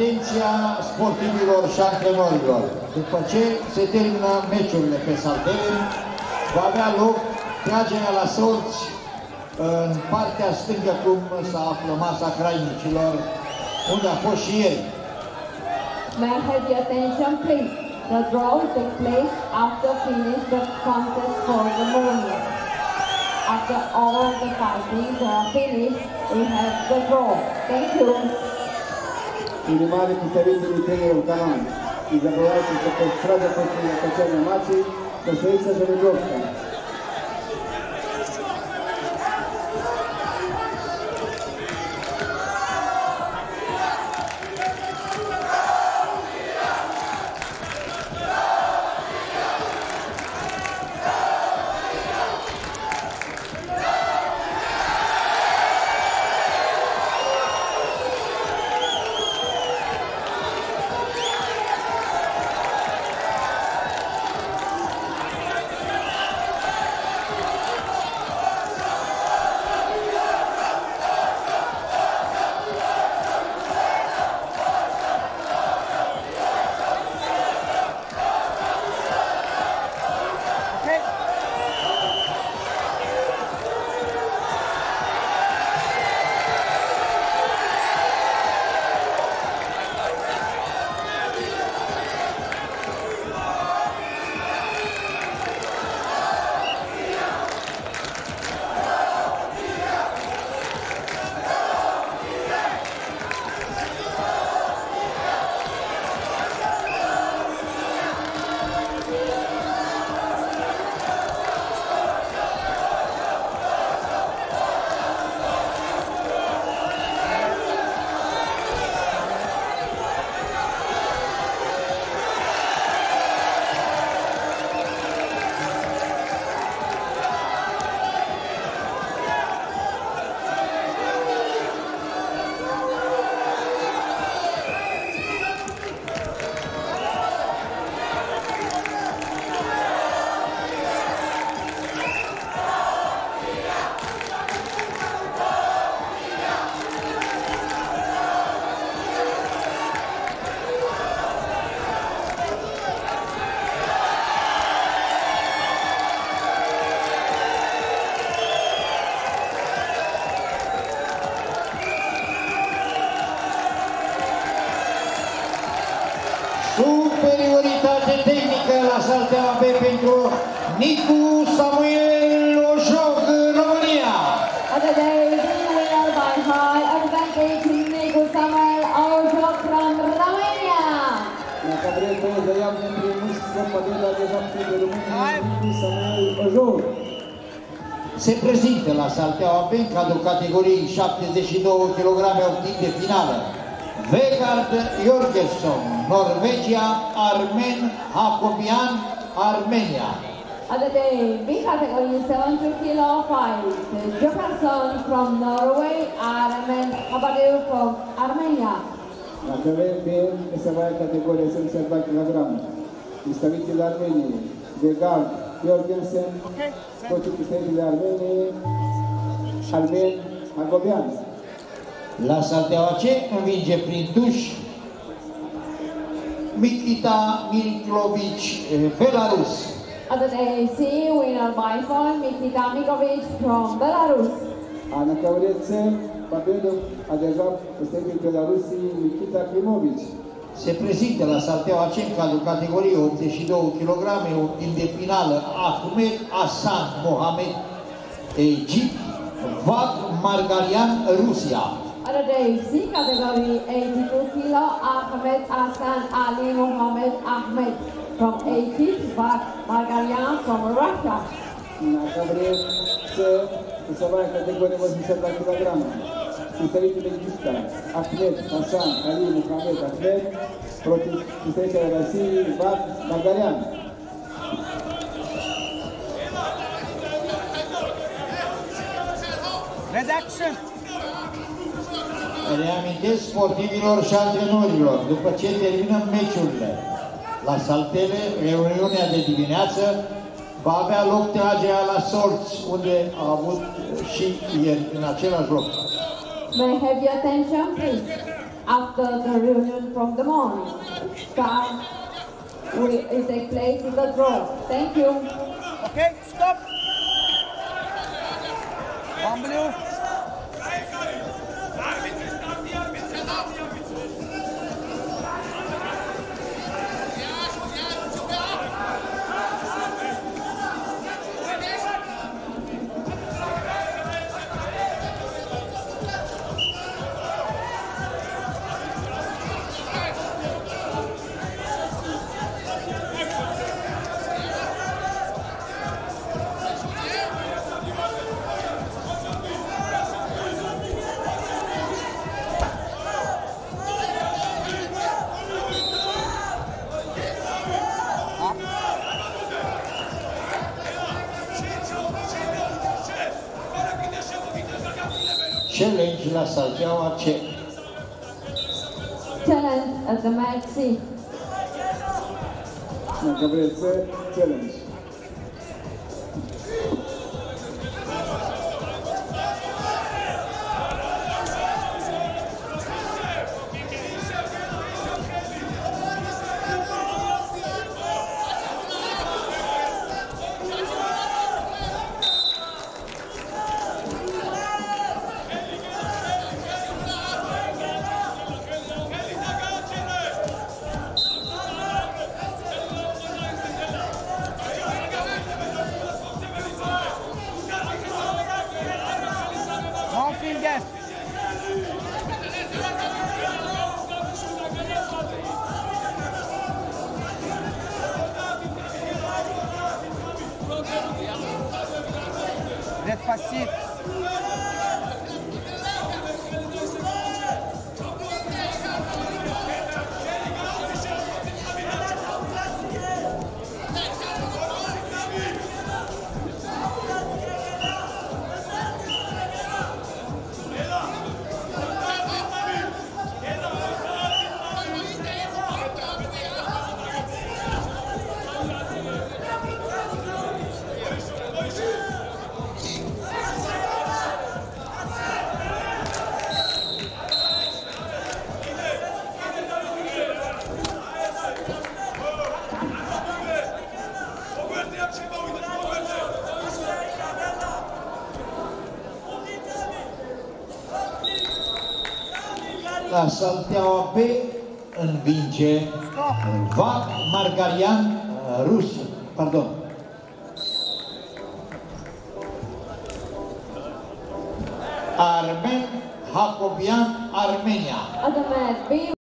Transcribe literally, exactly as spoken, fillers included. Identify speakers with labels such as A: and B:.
A: atenția sportivilor și antrenorilor. După ce se termină meciurile pe saltele, va avea loc tragerea la sorți în partea stângă, cum se află masa crainicilor, unde a fost și ieri.
B: May I have your attention, please? The draw will take place after finish the contest for the morning. After all the fightings are finished, we have the draw. Thank you.
C: Принимали представители тренеров команд. Не забывайте, что сразу после окончания матчей состоится жеребьевка.
A: Superioritate tehnică la saltea B pentru Nicu Samuel Ojog, România.
B: Today, being winner by high advantage, Nicu Samuel Ojog from Romania.
C: Dacă vreți să заявленным преимуществом победа одержавшей для Румынии Nicu Samuel Ojog.
A: Se prezintă la salteaua B în cadrul categoriei șaptezeci și două kilograme optim de finală Vegard Jorgesson, Norvegia, Armen Hakobian, Armenia.
B: Today, B category seventy kilo fight, Johansson from Norway, Armen Hakobian from Armenia.
C: La КВН Б весовая категория семьдесят два килограмма. Представители Армении Вегард Йоргенсен против представителей Армении Армен Хагобян.
A: La salteaua C învinge prin tuș Mikita Mikhailovic, Belarus.
B: Today, C winner by point, Mikita Mikhailovic from Belarus.
C: А на ковре С победу одержал представитель Беларуси Никита Климович.
A: Se prezintă la salteaua C în cadrul categoriei optzeci și două kilograme optim de finală Ahmed Hassan Mohamed, Egipt, Vad Margarian, Rusia.
B: Today, C category eighty-two kilo, Ahmed Hassan Ali Mohamed Ahmed from Egypt, Vad Margarian from Russia.
C: На ковре С весовая категория восемьдесят два килограмма. Представитель Египта Ахмед Хасан Али Мухаммед Ахмед против представителя России Вад Маргарян.
D: Redaction.
A: Reamintesc sportivilor și antrenorilor, după ce terminăm meciurile la saltele, reuniunea de dimineață va avea loc tragerea la sorți, unde a avut și ieri în același loc.
B: May I have your attention, please? after the reunion from the morning. Start will take place in the draw. Thank you.
D: Okay, stop. One blue.
A: Challenge la Salteaua C.
B: Challenge at the match C.
C: Na Gabriel C, challenge.
D: One finger. Despacito.
A: La Salteaua B învinge Van Margarian, rus, pardon. Armen Hacobian, Armenia.
B: At the match B.